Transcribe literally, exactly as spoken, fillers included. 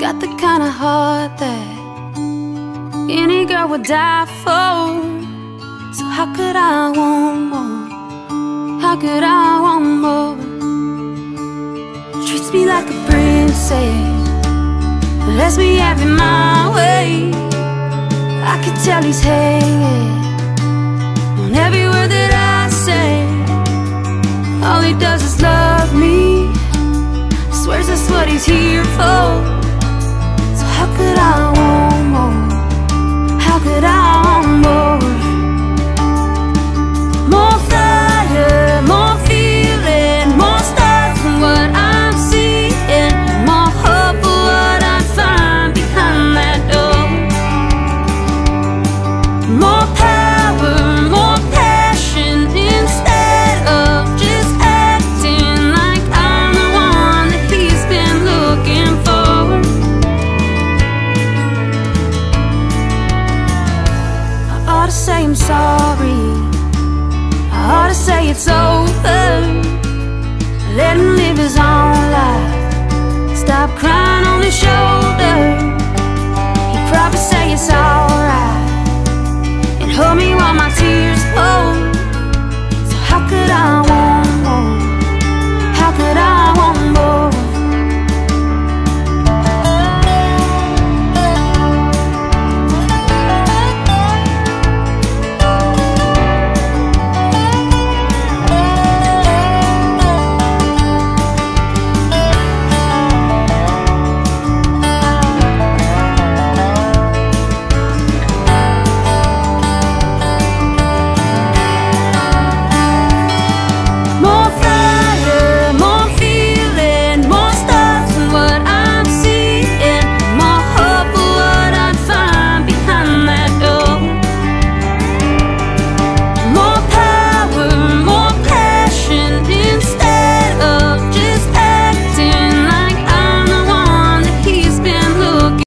got the kind of heart that any girl would die for. So how could I want more? How could I want more? Treats me like a princess, lets me have it my way. I could tell he's hanging on every word that I say. All he does is love me, swears that's what he's here for. So how could I want more? How could I want more? More fire, more feeling, more stars from what I'm seeing, more hope for what I find behind that door. More power, more passion, instead of just acting like I'm the one that he's been looking for. I ought to say I'm sorry, I ought to say it's over, let him live his own life, stop crying on his shoulder. He'd probably say it's alright and hold me